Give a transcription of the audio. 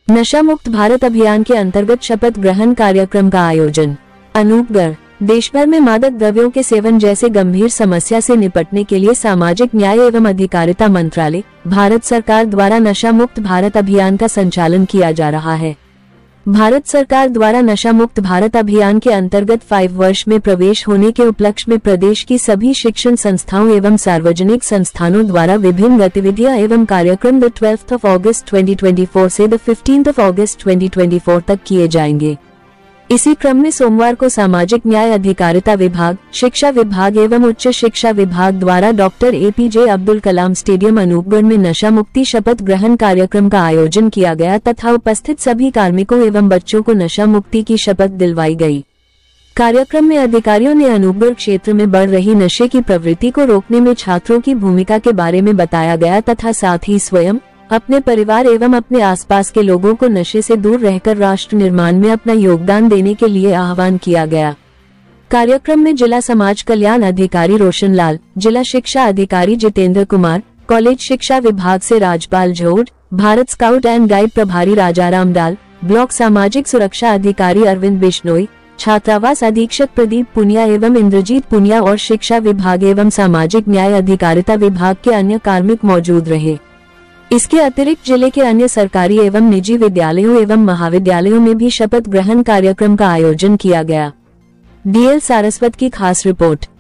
नशा मुक्त भारत अभियान के अंतर्गत शपथ ग्रहण कार्यक्रम का आयोजन। अनूपगढ़। देश भर में मादक द्रव्यों के सेवन जैसे गंभीर समस्या से निपटने के लिए सामाजिक न्याय एवं अधिकारिता मंत्रालय, भारत सरकार द्वारा नशा मुक्त भारत अभियान का संचालन किया जा रहा है। भारत सरकार द्वारा नशा मुक्त भारत अभियान के अंतर्गत 5 वर्ष में प्रवेश होने के उपलक्ष्य में प्रदेश की सभी शिक्षण संस्थाओं एवं सार्वजनिक संस्थानों द्वारा विभिन्न गतिविधियां एवं कार्यक्रम 12 अगस्त 2024 से 15 अगस्त 2024 तक किए जाएंगे। इसी क्रम में सोमवार को सामाजिक न्याय अधिकारिता विभाग, शिक्षा विभाग एवं उच्च शिक्षा विभाग द्वारा doctor APJ Abdul Kalam stadium Anupgarh में नशा मुक्ति शपथ ग्रहण कार्यक्रम का आयोजन किया गया तथा उपस्थित सभी कार्मिकों एवं बच्चों को नशा मुक्ति की शपथ दिलवाई गई। कार्यक्रम में अधिकारियों ने अनूपगढ़ क्षेत्र में बढ़ रही नशे की प्रवृत्ति को रोकने में छात्रों की भूमिका के बारे में बताया गया तथा साथ ही स्वयं, अपने परिवार एवं अपने आसपास के लोगों को नशे से दूर रहकर राष्ट्र निर्माण में अपना योगदान देने के लिए आह्वान किया गया। कार्यक्रम में जिला समाज कल्याण अधिकारी रोशन लाल, जिला शिक्षा अधिकारी जितेंद्र कुमार, कॉलेज शिक्षा विभाग से Rajpal Jhod, Bharat scout and guide प्रभारी राजाराम डाल, ब्लॉक सामाजिक सुरक्षा अधिकारी अरविंद बिश्नोई, छात्रावास अधीक्षक प्रदीप पुनिया एवं इंद्रजीत पुनिया और शिक्षा विभाग एवं सामाजिक न्याय अधिकारिता विभाग के अन्य कार्मिक मौजूद रहे। इसके अतिरिक्त जिले के अन्य सरकारी एवं निजी विद्यालयों एवं महाविद्यालयों में भी शपथ ग्रहण कार्यक्रम का आयोजन किया गया। DL सारस्वत की खास रिपोर्ट।